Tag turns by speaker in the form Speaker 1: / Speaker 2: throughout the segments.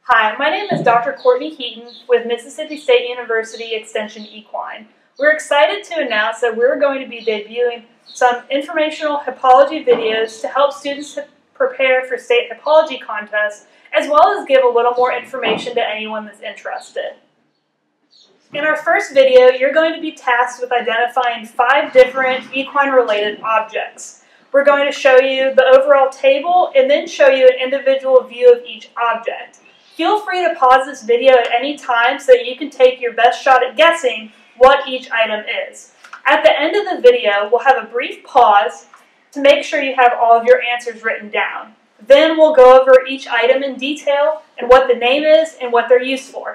Speaker 1: Hi, my name is Dr. Courtney Heaton with Mississippi State University Extension Equine. We're excited to announce that we're going to be debuting some informational hippology videos to help students prepare for state hippology contests, as well as give a little more information to anyone that's interested. In our first video, you're going to be tasked with identifying 5 different equine-related objects. We're going to show you the overall table and then show you an individual view of each object. Feel free to pause this video at any time so that you can take your best shot at guessing what each item is. At the end of the video, we'll have a brief pause to make sure you have all of your answers written down. Then we'll go over each item in detail and what the name is and what they're used for.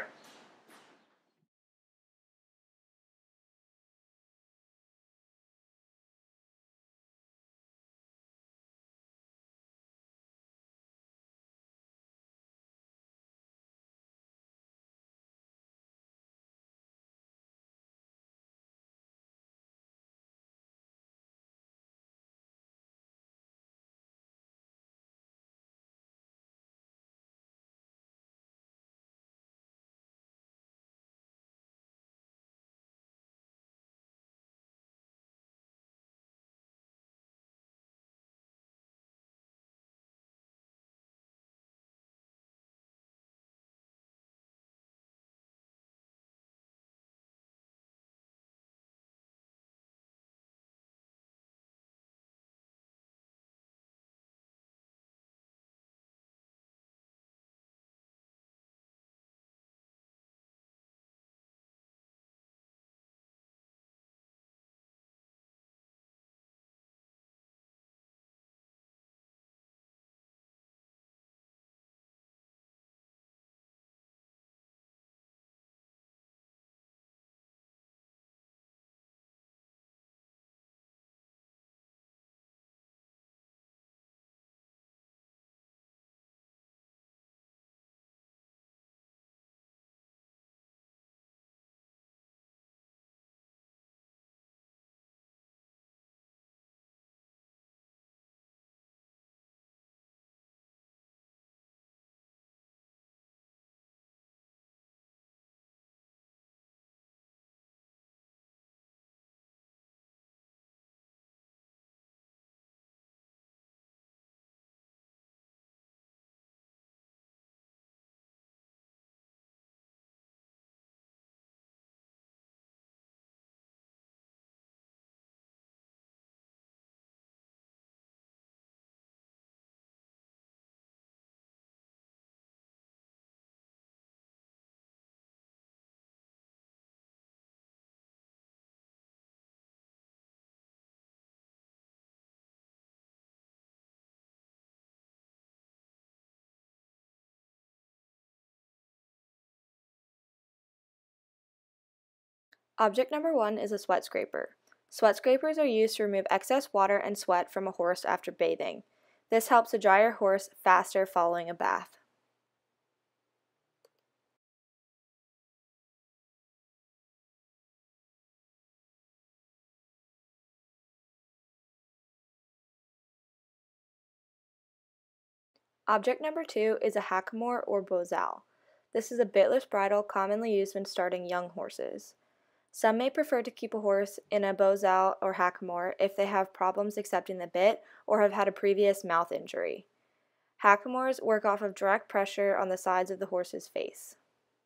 Speaker 2: Object number 1 is a sweat scraper. Sweat scrapers are used to remove excess water and sweat from a horse after bathing. This helps to dry your horse faster following a bath. Object number 2 is a hackamore or bozal. This is a bitless bridle commonly used when starting young horses. Some may prefer to keep a horse in a bozal or hackamore if they have problems accepting the bit or have had a previous mouth injury. Hackamores work off of direct pressure on the sides of the horse's face.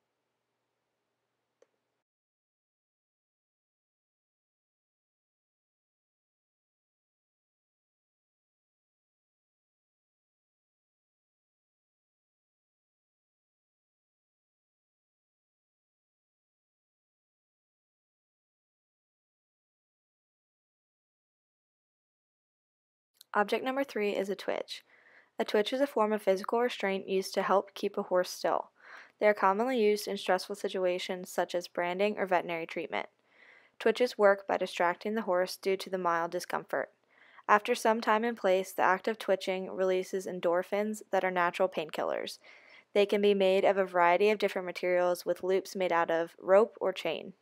Speaker 2: Object number 3 is a twitch. A twitch is a form of physical restraint used to help keep a horse still. They are commonly used in stressful situations such as branding or veterinary treatment. Twitches work by distracting the horse due to the mild discomfort. After some time in place, the act of twitching releases endorphins that are natural painkillers. They can be made of a variety of different materials with loops made out of rope or chain.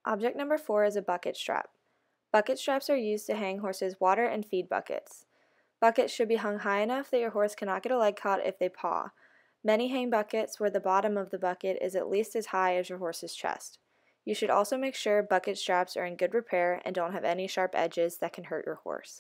Speaker 2: Object number 4 is a bucket strap. Bucket straps are used to hang horses' water and feed buckets. Buckets should be hung high enough that your horse cannot get a leg caught if they paw. Many hang buckets where the bottom of the bucket is at least as high as your horse's chest. You should also make sure bucket straps are in good repair and don't have any sharp edges that can hurt your horse.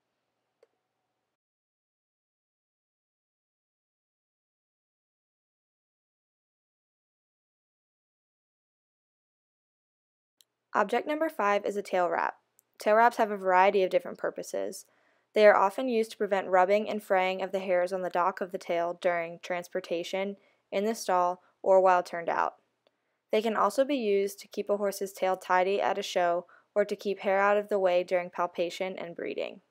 Speaker 2: Object number 5 is a tail wrap. Tail wraps have a variety of different purposes. They are often used to prevent rubbing and fraying of the hairs on the dock of the tail during transportation, in the stall, or while turned out. They can also be used to keep a horse's tail tidy at a show or to keep hair out of the way during palpation and breeding.